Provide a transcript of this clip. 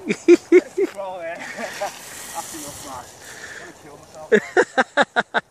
Well, that's enough, man. I'm going to kill myself.